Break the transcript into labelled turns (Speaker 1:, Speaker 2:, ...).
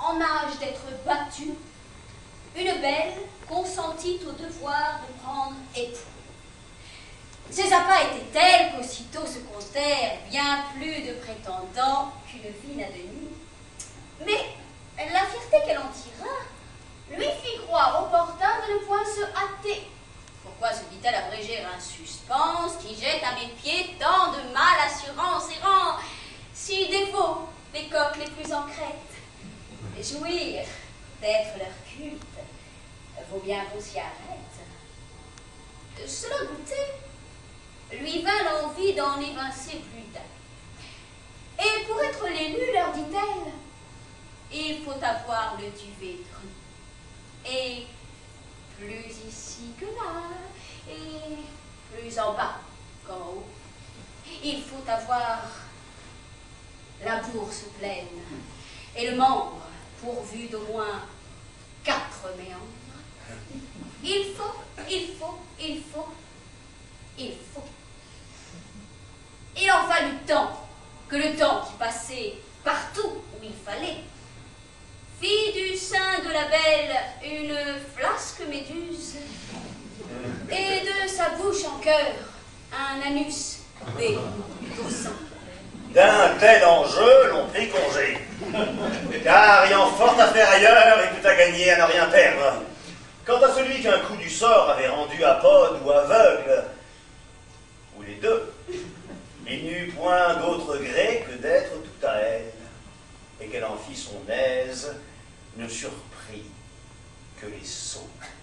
Speaker 1: en âge d'être battue, une belle consentit au devoir de prendre époux. Ces appas étaient tels qu'aussitôt se comptèrent bien plus de prétendants qu'une vie n'a de nuit. Mais la fierté qu'elle en tira lui fit croire opportun de ne point se hâter. Pourquoi se dit-elle abréger un suspense qui jette à mes pieds tant de mal assurance et rend si dévot les coqs les plus en crête? Jouir d'être leur culte vaut bien qu'on s'y arrête. Cela goûtait, lui vint l'envie d'en évincer plus d'un. Et pour être l'élu, leur dit-elle, il faut avoir le duvet dru. Et plus ici que là, et plus en bas qu'en haut, il faut avoir la bourse pleine et le membre pourvu d'au moins 4 méandres. Il faut. Il en fallut tant que le temps qui passait partout où il fallait fit du sein de la belle une flasque méduse et de sa bouche en cœur un anus bédoussant.
Speaker 2: D'un tel enjeu, l'on prit congé, car ayant fort à faire ailleurs et tout à gagner à ne rien perdre. Quant à celui qu'un coup du sort avait rendu apode ou aveugle, ou les deux, il n'eut point d'autre gré que d'être tout à elle, et qu'elle en fit son aise, ne surprit que les sots.